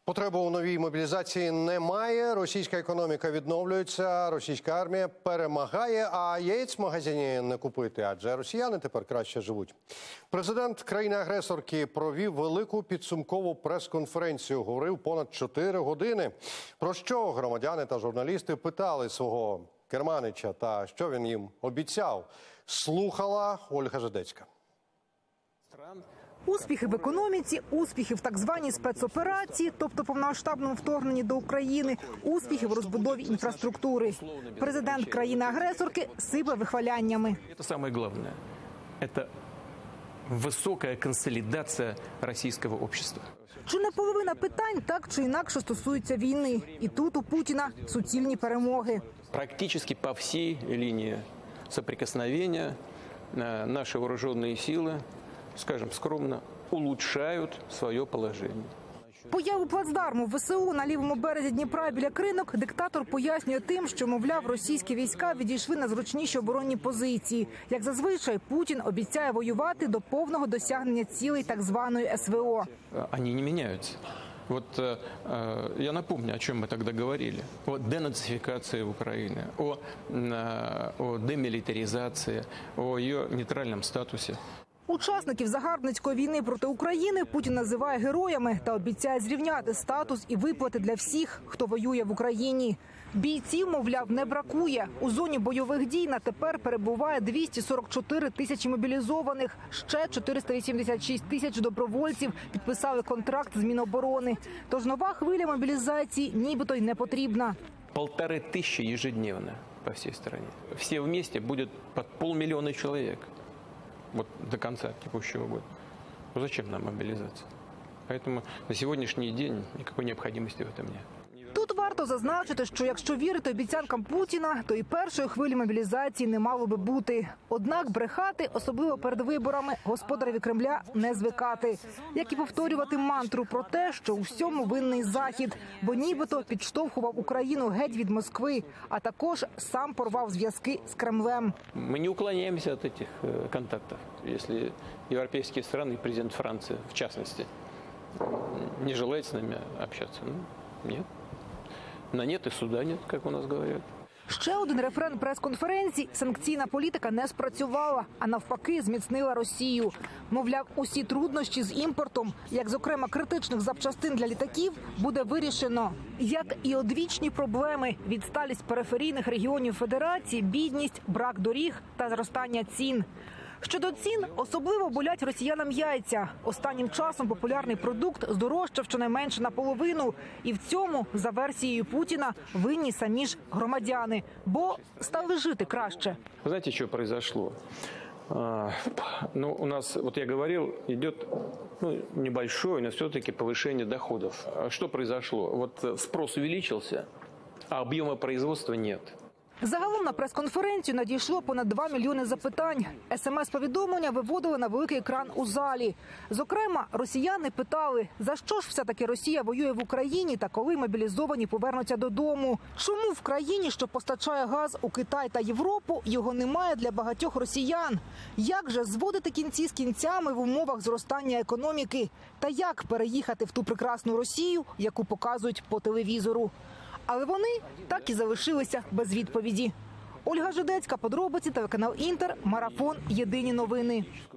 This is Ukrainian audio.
Потреби у новій мобілізації немає, російська економіка відновлюється, російська армія перемагає, а яєць в магазині не купити, адже росіяни тепер краще живуть. Президент країни-агресорки провів велику підсумкову прес-конференцію, говорив понад 4 години. Про що громадяни та журналісти питали свого керманича та що він їм обіцяв, слухала Ольга Жидецька. Успіхи в економіці, успіхи в так званій спецоперації, тобто повномасштабному вторгненні до України, успіхи в розбудові інфраструктури. Президент країни-агресорки сипе вихваляннями. Це найголовніше. Це висока консолідація російського суспільства. Чи не половина питань так чи інакше стосуються війни. І тут у Путіна суцільні перемоги. Практично по всій лінії соприкосновення наші вооружені сили, скажем скромно, улучшают свое положение. Появу плацдарму ВСУ на лівому березі Дніпра біля Кринок диктатор пояснює тим, що, мовляв, російські війська відійшли на зручніші оборонні позиції. Як зазвичай, Путін обіцяє воювати до повного досягнення цілей так званої СВО. Вони не міняються. Вот я напомню, о чем мы тогда говорили. О денацификации Украины, о демилитаризации, о ее нейтральном статусе. Учасників загарбницької війни проти України Путін називає героями та обіцяє зрівняти статус і виплати для всіх, хто воює в Україні. Бійців, мовляв, не бракує. У зоні бойових дій на тепер перебуває 244 тисячі мобілізованих. Ще 486 тисяч добровольців підписали контракт з Міноборони. Тож нова хвиля мобілізації нібито й не потрібна. 1500 ежедневно по всей стране. Все вместе будет под 500 000 человек. Вот до конца текущего года. Ну, зачем нам мобилизация? Поэтому на сегодняшний день никакой необходимости в этом нет. Тут варто зазначити, що якщо вірити обіцянкам Путіна, то і першої хвилі мобілізації не мало би бути. Однак брехати, особливо перед виборами, господареві Кремля не звикати. Як і повторювати мантру про те, що у всьому винний Захід, бо нібито підштовхував Україну геть від Москви, а також сам порвав зв'язки з Кремлем. Ми не уклоняємося від цих контактів, якщо європейські країни, президент Франції, в частності, не желає з нами спілкуватися. Ні. На нет и суда нет, как у нас говорят. Ще один рефрен прес-конференції – санкційна політика не спрацювала, а навпаки зміцнила Росію. Мовляв, усі труднощі з імпортом, як зокрема критичних запчастин для літаків, буде вирішено. Як і одвічні проблеми – відсталість периферійних регіонів Федерації, бідність, брак доріг та зростання цін. Щодо цін, особливо болять росіянам яйця. Останнім часом популярний продукт здорожчав щонайменше наполовину. І в цьому, за версією Путіна, винні самі ж громадяни. Бо стали жити краще. Ви знаєте, що произошло? У нас, вот я говорил, идет небольшое, но все-таки повышение доходов. Что произошло? Вот спрос увеличился, а объема производства нет. Загалом на прес-конференцію надійшло понад 2 мільйони запитань. СМС-повідомлення виводили на великий екран у залі. Зокрема, росіяни питали, за що ж все-таки Росія воює в Україні та коли мобілізовані повернуться додому? Чому в країні, що постачає газ у Китай та Європу, його немає для багатьох росіян? Як же зводити кінці з кінцями в умовах зростання економіки? Та як переїхати в ту прекрасну Росію, яку показують по телевізору? Але вони так і залишилися без відповіді. Ольга Жидецька, подробиці, телеканал Інтер, Марафон, Єдині новини.